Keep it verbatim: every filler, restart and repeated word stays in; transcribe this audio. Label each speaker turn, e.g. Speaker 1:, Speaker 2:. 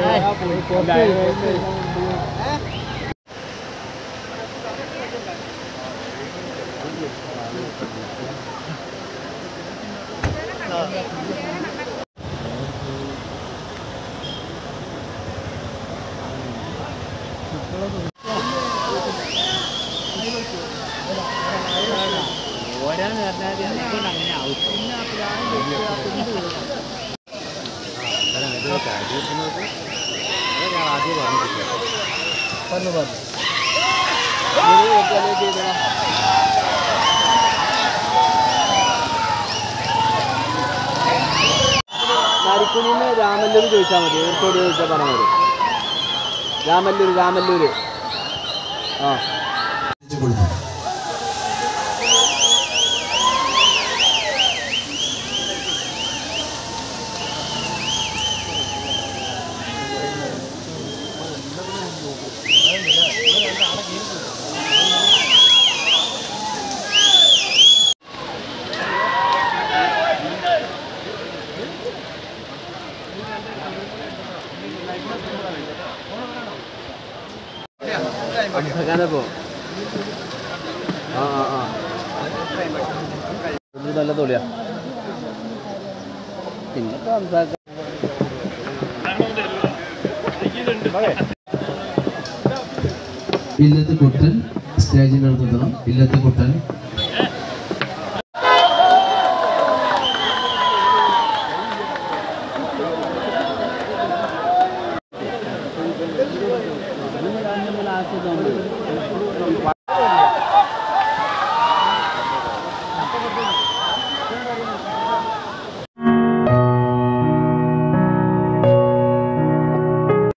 Speaker 1: ഓരോന്ന് പറഞ്ഞാൽ അങ്ങനെ ആവും. ഞാൻ ആദ്യം പറഞ്ഞിട്ടില്ല. പറഞ്ഞു പറഞ്ഞു നരിക്കുനിന്ന് രാമല്ലൂർ ചോദിച്ചാൽ മതി. ഏർക്കോട് ചോദിച്ചാൽ പറഞ്ഞാൽ മതി. രാമല്ലൂർ രാമല്ലൂർ ആ പോ ആ ആ ആ നല്ല തോളിയാ പിന്നൊക്കെ സംസാരിക്കാം.
Speaker 2: ഇല്ലത്ത് കുട്ടൻ സ്റ്റേജിനടുത്തെത്തണം. ഇല്ലത്ത് കുട്ടൻ